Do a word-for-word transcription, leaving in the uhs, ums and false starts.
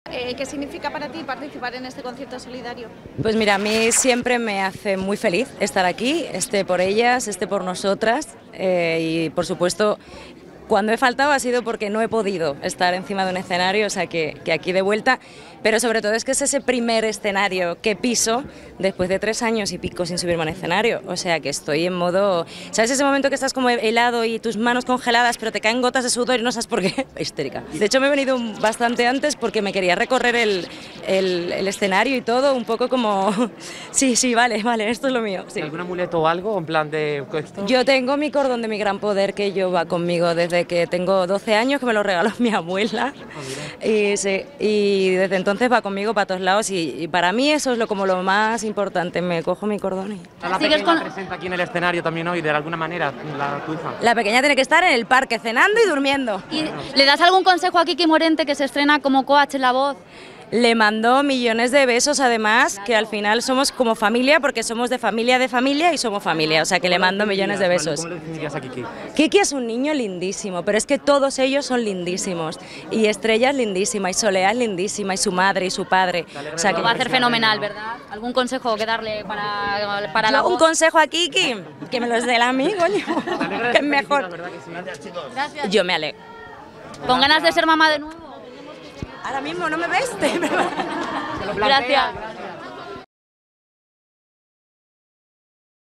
Eh, ¿Qué significa para ti participar en este concierto solidario? Pues mira, a mí siempre me hace muy feliz estar aquí, esté por ellas, esté por nosotras eh, y por supuesto cuando he faltado ha sido porque no he podido estar encima de un escenario, o sea que, que aquí de vuelta, pero sobre todo es que es ese primer escenario que piso después de tres años y pico sin subirme a un escenario, o sea que estoy en modo, ¿sabes ese momento que estás como helado y tus manos congeladas pero te caen gotas de sudor y no sabes por qué? Histérica. De hecho me he venido bastante antes porque me quería recorrer el, el, el escenario y todo, un poco como, sí, sí, vale, vale, esto es lo mío. Sí. ¿Algún amuleto o algo en plan de esto? Yo tengo mi cordón de mi gran poder que lleva conmigo desde que tengo doce años, que me lo regaló mi abuela, oh, y, sí, y desde entonces va conmigo para todos lados y, y para mí eso es lo, como lo más importante, me cojo mi cordón y... ¿La pequeña con... presenta aquí en el escenario también hoy, de alguna manera, la tu hija? La pequeña tiene que estar en el parque cenando y durmiendo. ¿Y le das algún consejo a Kiki Morente, que se estrena como coach en La Voz? Le mando millones de besos, además, que al final somos como familia, porque somos de familia de familia y somos familia, o sea que le mando millones de besos. ¿Cómo le definirías a Kiki? Kiki es un niño lindísimo, pero es que todos ellos son lindísimos, y Estrella es lindísima, y Solea es lindísima, y su madre y su padre. O sea que va a hacer fenomenal, ¿verdad? ¿Algún consejo que darle para, para La Voz? Un consejo a Kiki, que me los dé a mí, coño, que es mejor. Gracias. Yo me alegro. ¿Con ganas de ser mamá de nuevo? Ahora mismo no me ves. Gracias.